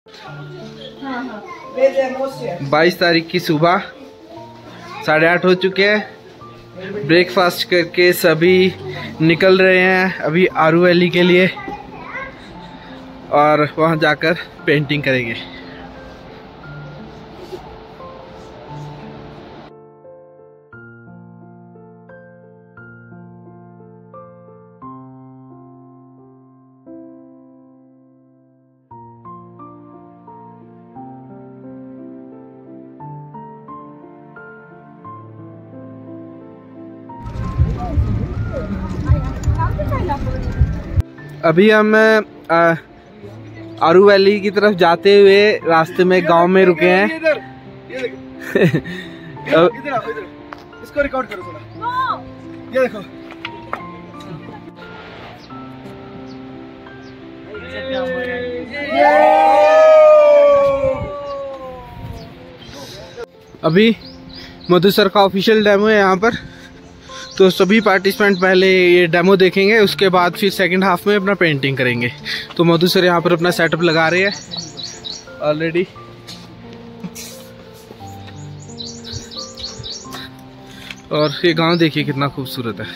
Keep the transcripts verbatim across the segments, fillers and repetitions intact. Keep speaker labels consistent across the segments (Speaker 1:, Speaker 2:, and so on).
Speaker 1: बाईस तारीख की सुबह साढ़े आठ हो चुके हैं। ब्रेकफास्ट करके सभी निकल रहे हैं अभी आरू वैली के लिए और वहां जाकर पेंटिंग करेंगे। अभी हम आरू वैली की तरफ जाते हुए रास्ते में गांव में रुके हैं।
Speaker 2: इधर, ये देखो। इधर आओ, इधर। इसको रिकॉर्ड करो थोड़ा। ये देखो।
Speaker 1: अभी मधु सर का ऑफिशियल डेमो है यहाँ पर, तो सभी पार्टिसिपेंट पहले ये डेमो देखेंगे, उसके बाद फिर सेकंड हाफ में अपना पेंटिंग करेंगे। तो मधु सर यहाँ पर अपना सेटअप लगा रहे हैं ऑलरेडी। और ये गांव देखिए कितना खूबसूरत है।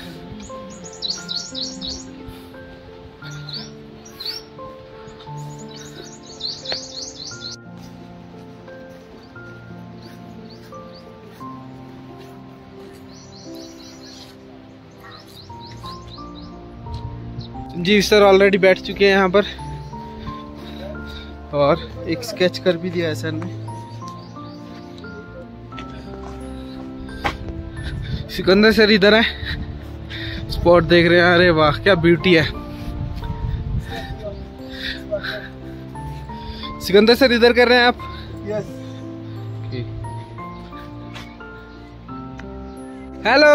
Speaker 1: जी सर ऑलरेडी बैठ चुके हैं यहाँ पर और एक स्केच कर भी दिया है सर ने। सिकंदर सर इधर है, स्पॉट देख रहे हैं। अरे वाह क्या ब्यूटी है। सिकंदर सर इधर कर रहे हैं आप?
Speaker 2: यस।
Speaker 1: हेलो,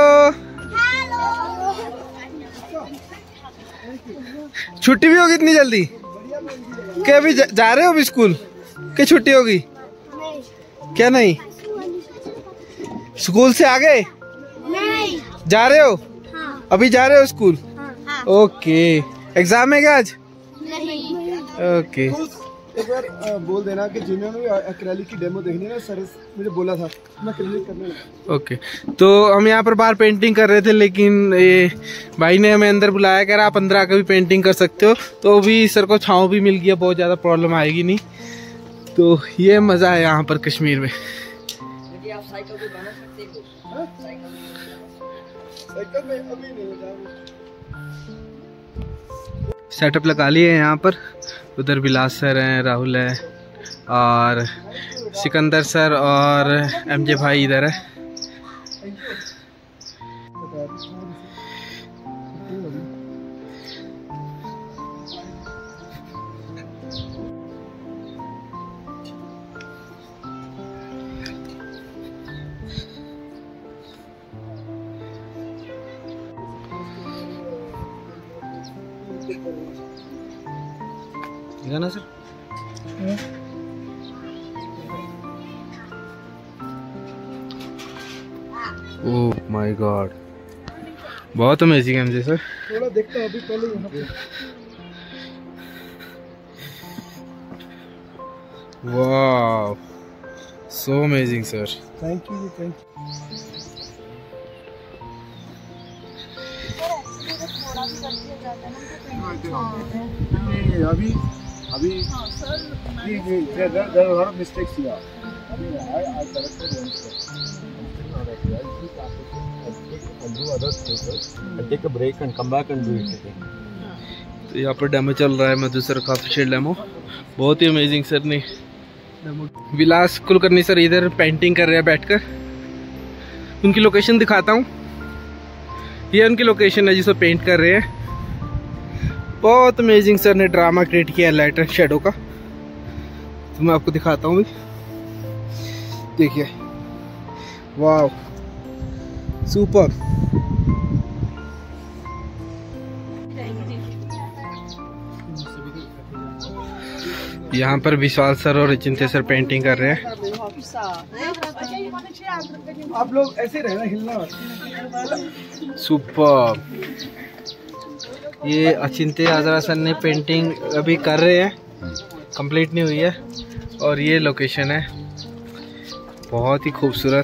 Speaker 1: छुट्टी भी होगी इतनी जल्दी? क्या अभी जा, जा रहे हो अभी स्कूल? क्या छुट्टी होगी? क्या नहीं? स्कूल से आ गए?
Speaker 3: नहीं।
Speaker 1: जा रहे हो?
Speaker 3: हाँ।
Speaker 1: अभी जा रहे हो स्कूल?
Speaker 3: हाँ।
Speaker 1: ओके। एग्जाम है क्या आज?
Speaker 3: नहीं।
Speaker 1: ओके।
Speaker 2: एक बार आ, बोल देना कि जिन्होंने एक्रेलिक की डेमो देखनी है ना, सर मुझे बोला था मैं एक्रेलिक करने लगा।
Speaker 1: ओके, तो हम यहाँ पर बाहर पेंटिंग कर रहे थे, लेकिन ये भाई ने हमें अंदर बुलाया, कह रहा आप अंदर आकर भी पेंटिंग कर सकते हो। तो अभी सर को छाँव भी मिल गया, बहुत ज़्यादा प्रॉब्लम आएगी नहीं। तो ये मज़ा है यहाँ पर कश्मीर में।
Speaker 2: आप साइकिल पे बना सकते हो? साइकिल में अभी नहीं होता।
Speaker 1: सेटअप लगा लिए हैं यहाँ पर। उधर विलास सर हैं, राहुल है और सिकंदर सर और एमजे भाई इधर है। ठीक है ना सर? ओह माय गॉड, बहुत अमेजिंग है मुझे सर।
Speaker 2: थोड़ा देखता हूं अभी पहले यहाँ पे।
Speaker 1: Wow, so amazing sir.
Speaker 2: Thank you thank you. अभी अभी जी जी there are lot of mistakes here. अभी I I corrected one step.
Speaker 4: take a break and come back and do it again.
Speaker 1: तो यहाँ पर डेमो चल रहा है, मधु सर का ऑफिशियल डेमो। बहुत ही अमेजिंग सर ने डेमो। विलास कुलकर्णी सर इधर पेंटिंग कर रहे हैं बैठकर। उनकी लोकेशन दिखाता हूँ। ये उनकी लोकेशन है जिसको पेंट कर रहे हैं। बहुत अमेजिंग सर ने ड्रामा क्रिएट किया लाइट एंड शेडो का। तो मैं आपको दिखाता हूँ, देखिए। वाह, सुपर। यहाँ पर विशाल सर और चिंते सर पेंटिंग कर रहे हैं।
Speaker 2: आप लोग ऐसे रहना, हिलना।
Speaker 1: सुपर। ये अचिंत्य आजरा सर ने पेंटिंग अभी कर रहे हैं, कंप्लीट नहीं हुई है। और ये लोकेशन है, बहुत ही खूबसूरत।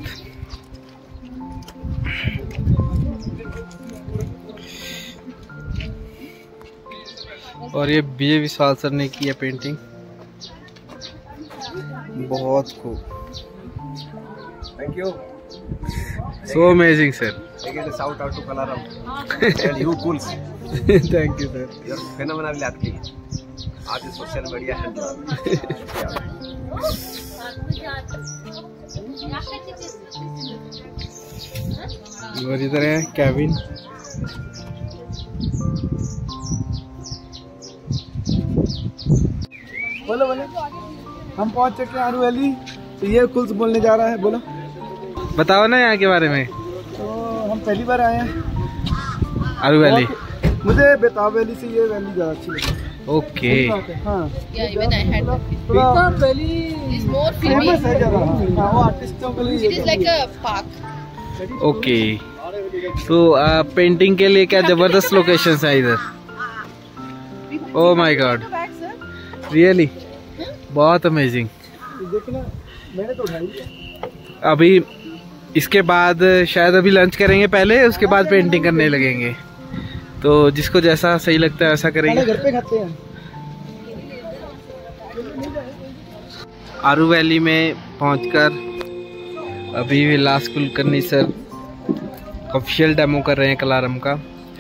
Speaker 1: और ये विजय विशाल सर ने की है पेंटिंग, बहुत खूब।
Speaker 4: Thank you.
Speaker 1: So amazing sir.
Speaker 4: Again, shout out to Kalaram. And you cools.
Speaker 1: Thank you sir.
Speaker 4: You're phenomenally athlete. आज इस सोशल मीडिया हैंडलर।
Speaker 1: और इधर है केविन।
Speaker 2: बोलो बोलो। हम पहुंच चुके हैं आरू वैली। तो ये कुल्स बोलने जा रहा है, बोलो।
Speaker 1: बताओ ना यहाँ के बारे में।
Speaker 2: तो हम पहली बार आए हैं
Speaker 1: आरू वैली।
Speaker 2: मुझे बेताब वैली से ये वैली ज़्यादा अच्छी लगी।
Speaker 1: ओके।
Speaker 2: हाँ
Speaker 5: Yeah, even I had the feeling.
Speaker 2: Betaab valley
Speaker 5: It's more
Speaker 2: famous
Speaker 5: filmy.
Speaker 2: है जगह। हाँ, वो आर्टिस्टों के लिए
Speaker 5: It is like a park.
Speaker 1: Okay. तो पेंटिंग के लिए क्या जबरदस्त लोकेशंस है इधर। ओह माय गॉड, रियली बहुत अमेजिंग।
Speaker 2: देखना, मैंने तो उठाई।
Speaker 1: अभी इसके बाद शायद अभी लंच करेंगे पहले, उसके बाद पेंटिंग करने लगेंगे। तो जिसको जैसा सही लगता है वैसा करेंगे।
Speaker 2: घर पे खाते हैं।
Speaker 1: आरू वैली में पहुंचकर अभी Vilas Kulkarni sir official demo कर रहे हैं कलारम का।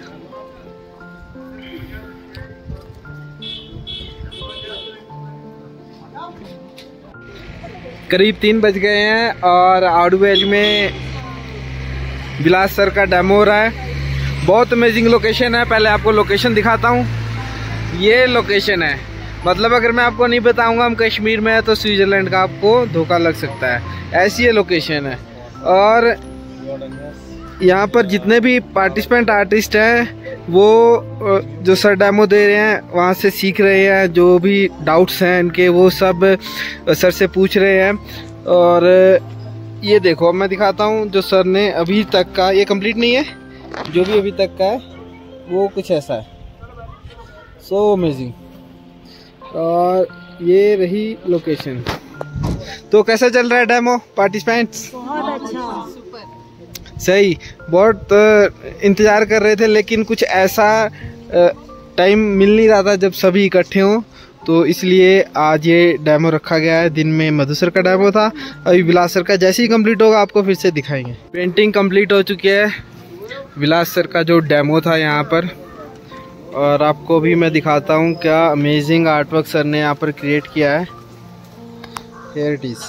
Speaker 1: करीब तीन बज गए हैं और आरू वैली में विलास सर का डेमो हो रहा है। बहुत अमेजिंग लोकेशन है। पहले आपको लोकेशन दिखाता हूँ। ये लोकेशन है, मतलब अगर मैं आपको नहीं बताऊंगा हम कश्मीर में है तो स्विट्जरलैंड का आपको धोखा लग सकता है। ऐसी ये लोकेशन है। और यहाँ पर जितने भी पार्टिसिपेंट आर्टिस्ट हैं वो जो सर डेमो दे रहे हैं वहाँ से सीख रहे हैं। जो भी डाउट्स हैं इनके वो सब सर से पूछ रहे हैं। और ये देखो मैं दिखाता हूँ जो सर ने अभी तक का, ये कंप्लीट नहीं है, जो भी अभी तक का है वो कुछ ऐसा है। So amazing. और ये रही लोकेशन। तो कैसा चल रहा है डेमो पार्टिसिपेंट्स?
Speaker 3: बहुत अच्छा।
Speaker 1: सही। बहुत इंतज़ार कर रहे थे लेकिन कुछ ऐसा टाइम मिल नहीं रहा था जब सभी इकट्ठे हों, तो इसलिए आज ये डेमो रखा गया है। दिन में मधु सर का डेमो था, अभी विलास सर का जैसे ही कंप्लीट होगा आपको फिर से दिखाएंगे। पेंटिंग कंप्लीट हो चुकी है विलास सर का जो डेमो था यहाँ पर। और आपको भी मैं दिखाता हूँ क्या अमेजिंग आर्टवर्क सर ने यहाँ पर क्रिएट किया है। Here it is.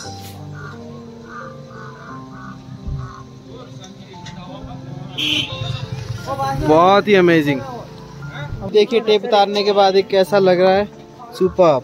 Speaker 1: बहुत ही अमेजिंग। देखिए टेप उतारने के बाद एक कैसा लग रहा है। सुपर।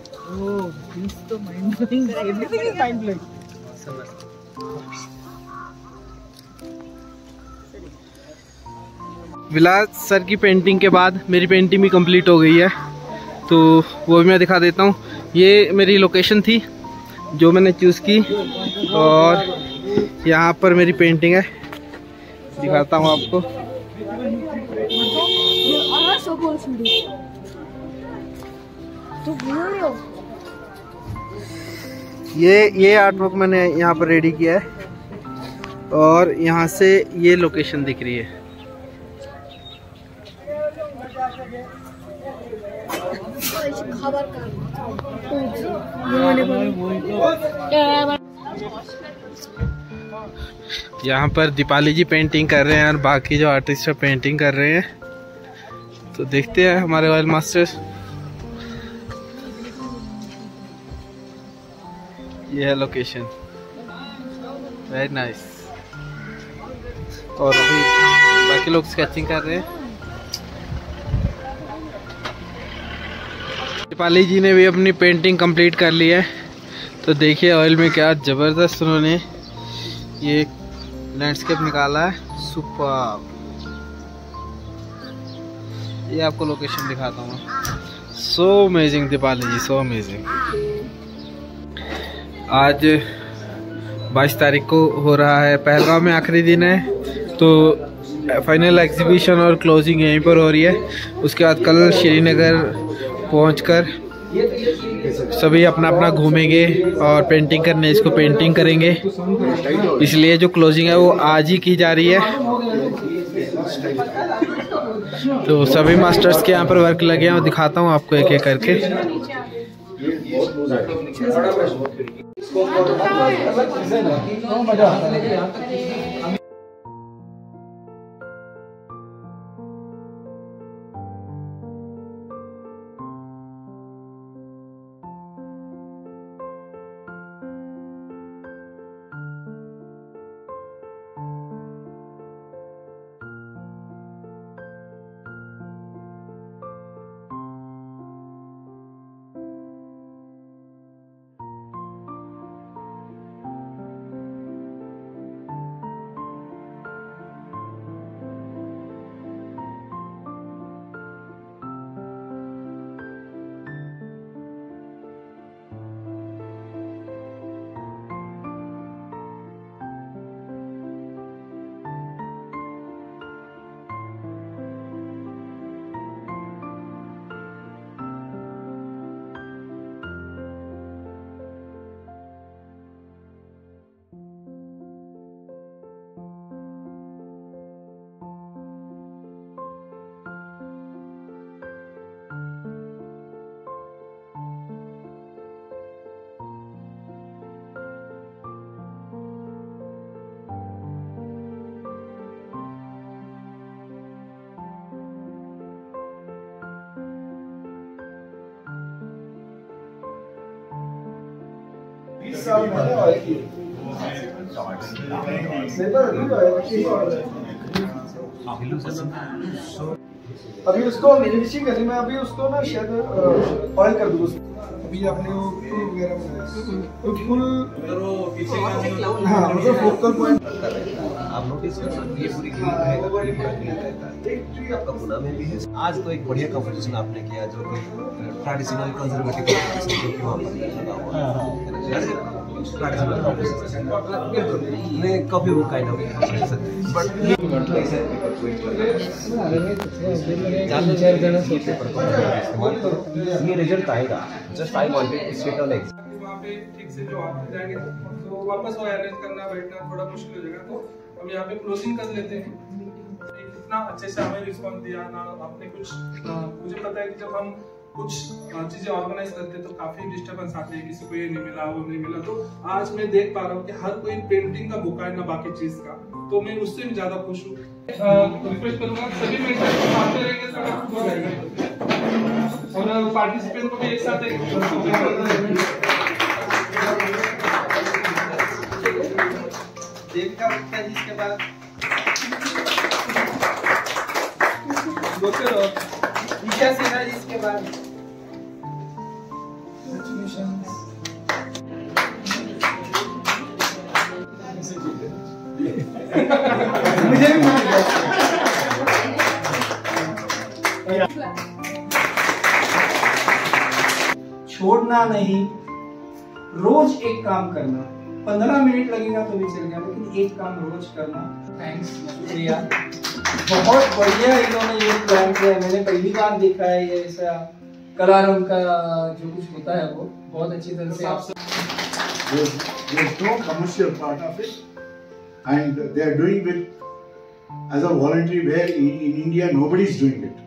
Speaker 1: विलास सर की पेंटिंग के बाद मेरी पेंटिंग भी कंप्लीट हो गई है, तो वो भी मैं दिखा देता हूँ। ये मेरी लोकेशन थी जो मैंने चूज़ की और यहाँ पर मेरी पेंटिंग है, दिखाता हूँ आपको। ये ये आर्टवर्क मैंने यहाँ पर रेडी किया है और यहाँ से ये लोकेशन दिख रही है। यहाँ पर दीपाली जी पेंटिंग कर रहे हैं और बाकी जो आर्टिस्ट है पेंटिंग कर रहे हैं। तो देखते हैं हमारे ऑयल मास्टर्स। ये है लोकेशन, वेरी नाइस। और अभी बाकी लोग स्केचिंग कर रहे हैं। दीपाली जी ने भी अपनी पेंटिंग कंप्लीट कर ली है। तो देखिए ऑयल में क्या ज़बरदस्त उन्होंने ये लैंडस्केप निकाला है। सुपर। ये आपको लोकेशन दिखाता हूँ। So amazing Deepali ji, so amazing. आज बाईस तारीख को हो रहा है, पहलगाम में आखिरी दिन है, तो फाइनल एग्जीबिशन और क्लोजिंग यहीं पर हो रही है। उसके बाद कल श्रीनगर पहुंचकर सभी अपना अपना घूमेंगे और पेंटिंग करने इसको पेंटिंग करेंगे, इसलिए जो क्लोजिंग है वो आज ही की जा रही है। तो सभी मास्टर्स के यहाँ पर वर्क लगे हैं और दिखाता हूँ आपको एक एक करके।
Speaker 2: मजा आता है। बीस साल मैंने ऑयल की अभी उसको फिनिशिंग करनी, मैं अभी उसको ना शायद ऑयल कर दूँ। अभी आपने वो फूल वगैरह बनाया तो फुल हाँ मतलब फोकल पॉइंट
Speaker 4: आप नोटिस कर सकते हैं, ये पूरी क्लीन आपका पुणे में भी है। आज तो एक बढ़िया कंपोजिशन आपने किया जो कि ट्रेडिशनल कंजर्वेटिव कंपोजिशन जो कि वहाँ पर लगा हुआ है, ट्रेडिशनल कंपोजिशन मैं copy book kind of but ये रिजल्ट आएगा। Just I wanted to sit on exam
Speaker 1: वहाँ पे ठीक से जो आप जाएंगे तो वापस वो अरेंज करना बैठना थोड़ा मुश्किल हो जाएगा, तो हम यहाँ पे क्लोजिंग कर लेते हैं। कितना अच्छे से हमें रिस्पॉन्स दिया ना आपने कुछ, मुझे पता है कि जब हम कुछ चीजें ऑर्गेनाइज करते हैं तो काफी डिस्टर्बेंस आते हैं, किसी को ये नहीं मिला वो नहीं मिला। तो आज मैं देख पा रहा हूँ कि हर कोई पेंटिंग का बुका है ना बाकी चीज का, तो मैं उससे भी ज्यादा खुश हूँ। रिक्वेस्ट करूंगा सभी मेंटर्स आते रहेंगे तो हो जाएगा और पार्टिसिपेंट को भी एक साथ एक जिसके बाद ईशा सिन्हा जिसके बाद मुझे भी
Speaker 6: छोड़ना नहीं, रोज एक काम करना। पंद्रह मिनट लगेगा तो भी चल गया, लेकिन एक काम रोज करना। थैंक्स, शुक्रिया, बहुत बढ़िया इन्होंने ये प्लान किया। मैंने पहली बार देखा है ये ऐसा कलारंग का जो कुछ होता है वो बहुत अच्छी तरह से आप
Speaker 7: There's no commercial part of it, and they are doing it as a voluntary, where in, in India nobody is doing it.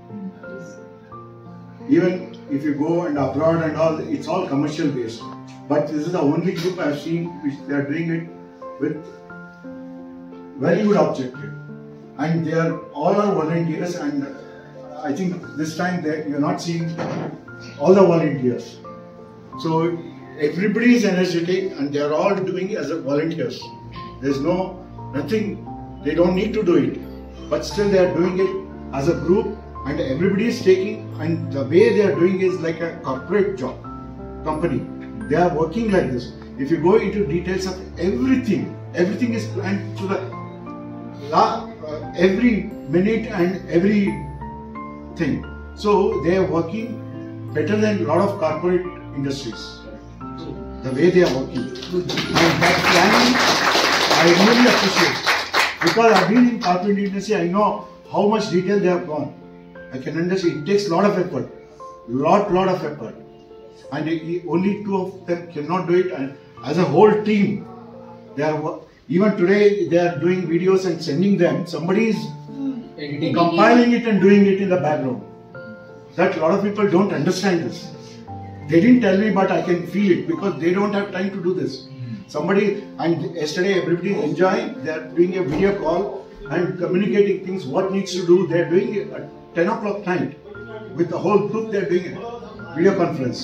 Speaker 7: Even if you go and abroad and all, it's all commercial based. But this is the only group I've seen which they are doing it with very good objective, and they are all are volunteers. And I think this time they, you're not seeing all the volunteers. So everybody is energetic and they are all doing it as a volunteers. There's no nothing, they don't need to do it, but still they are doing it as a group, and everybody is taking, and the way they are doing is like a corporate job company. They are working like this. If you go into details of everything, everything is planned to the uh, every minute and every thing. So they are working better than a lot of corporate industries. The way they are working, and that planning I really appreciate, because I've been in corporate industry. I know how much detail they have gone. I can understand it takes a lot of effort, lot lot of effort. and he- only two of them cannot do it, and as a whole team, they are wo- even today they are doing videos and sending them. Somebody is compiling it and doing it in the background. That a lot of people don't understand this. They didn't tell me, but I can feel it because they don't have time to do this. Somebody, and yesterday everybody is enjoying. They are doing a video call and communicating things. What needs to do? They are doing it at ten o'clock night with the whole group. They are doing it video conference.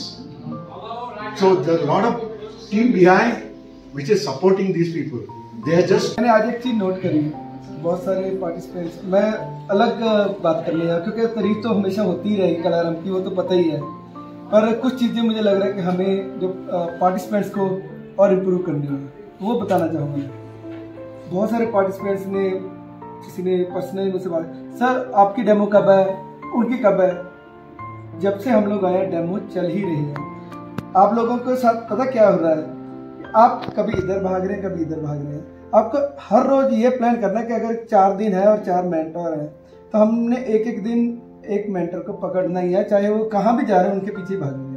Speaker 7: So there are a lot of team behind which is supporting these people. They are just.
Speaker 2: मैंने आज एक चीज note करी, बहुत सारे participants, मैं अलग बात कर लिया क्योंकि तारीफ तो हमेशा होती ही रहेगी कलारम की, वो तो पता ही है, पर कुछ चीज़ें मुझे लग रहा है कि हमें जो पार्टिसिपेंट्स को और इम्प्रूव करनी है, वो बताना चाहूँगा। बहुत सारे पार्टिसिपेंट्स ने, किसी ने पर्सनली मुझसे बात, सर आपकी डेमो कब है, उनकी कब है। जब से हम लोग आए डेमो चल ही रही है। आप लोगों के साथ पता क्या हो रहा है, आप कभी इधर भाग रहे हैं, कभी इधर भाग रहे हैं। आपको हर रोज ये प्लान करना है कि अगर चार दिन है और चार मेंटर हैं, तो हमने एक एक दिन एक मेंटर को पकड़ना ही है, चाहे वो कहाँ भी जा रहे हैं उनके पीछे भागेंगे।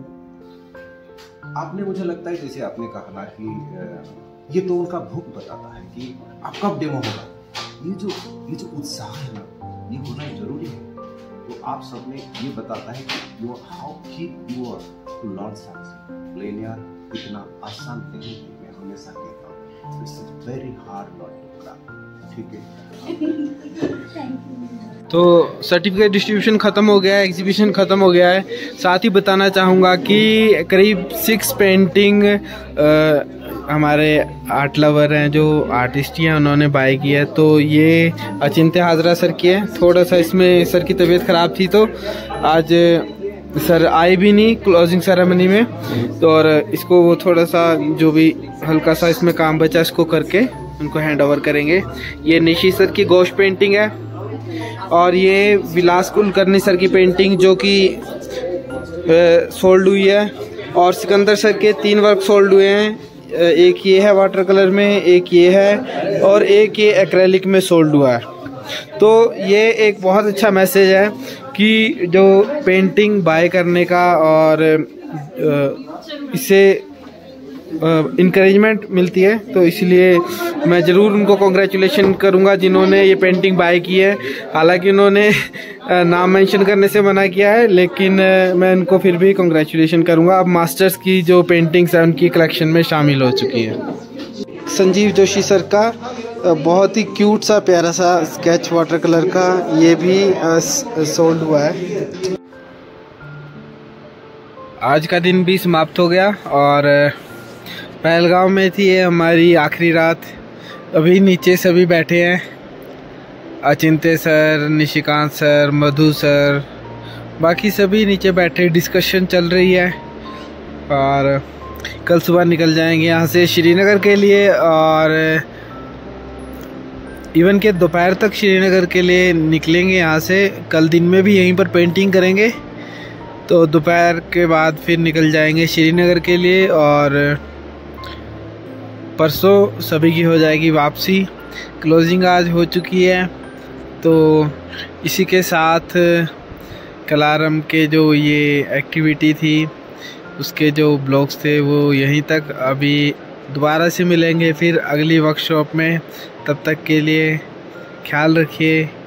Speaker 4: आपने, मुझे लगता है जैसे आपने कहा ना कि ये तो उनका भूख बताता है कि अब कब डेमो होगा। ये जो ये जो उत्साह है ना, ये होना जरूरी है। तो आप सब में ये बताता है कि you how keep your to learn something. Linear इतना आसान नहीं है, मैं हमेशा कहता हूँ it's very hard not to crack. ठीक है,
Speaker 1: तो सर्टिफिकेट डिस्ट्रीब्यूशन ख़त्म हो गया है, एग्जीबिशन ख़त्म हो गया है। साथ ही बताना चाहूँगा कि करीब सिक्स पेंटिंग आ, हमारे आर्ट लवर हैं, जो आर्टिस्ट हैं, उन्होंने बाय किया है। तो ये अचिंत्य हाजरा सर की है। थोड़ा सा इसमें सर की तबीयत ख़राब थी तो आज सर आए भी नहीं क्लोजिंग सेरेमनी में, तो और इसको वो थोड़ा सा जो भी हल्का सा इसमें काम बचा इसको करके उनको हैंड ओवर करेंगे। ये निशी सर की गोश पेंटिंग है, और ये विलास कुलकर्णी सर की पेंटिंग जो कि सोल्ड हुई है, और सिकंदर सर के तीन वर्क सोल्ड हुए हैं। एक ये है वाटर कलर में, एक ये है, और एक ये एक्रेलिक में सोल्ड हुआ है। तो ये एक बहुत अच्छा मैसेज है कि जो पेंटिंग बाय करने का और इससे इंकरेजमेंट मिलती है, तो इसलिए मैं ज़रूर उनको कॉन्ग्रेचुलेशन करूंगा जिन्होंने ये पेंटिंग बाय की है। हालांकि उन्होंने नाम मेंशन करने से मना किया है, लेकिन मैं उनको फिर भी कॉन्ग्रेचुलेशन करूंगा। अब मास्टर्स की जो पेंटिंग्स है उनकी कलेक्शन में शामिल हो चुकी है। संजीव जोशी सर का बहुत ही क्यूट सा प्यारा सा स्केच वाटर कलर का, ये भी सोल्ड हुआ है। आज का दिन भी समाप्त हो गया और पहलगांव में थी ये हमारी आखिरी रात। अभी नीचे सभी बैठे हैं, Achintya sir, Nishikant sir, Madhu sir, बाकी सभी नीचे बैठे, डिस्कशन चल रही है। और कल सुबह निकल जाएंगे यहाँ से श्रीनगर के लिए, और इवन के दोपहर तक श्रीनगर के लिए निकलेंगे यहाँ से। कल दिन में भी यहीं पर पेंटिंग करेंगे, तो दोपहर के बाद फिर निकल जाएंगे श्रीनगर के लिए, और परसों सभी की हो जाएगी वापसी। क्लोजिंग आज हो चुकी है, तो इसी के साथ कलारम के जो ये एक्टिविटी थी उसके जो ब्लॉग्स थे वो यहीं तक। अभी दोबारा से मिलेंगे फिर अगली वर्कशॉप में, तब तक के लिए ख्याल रखिए।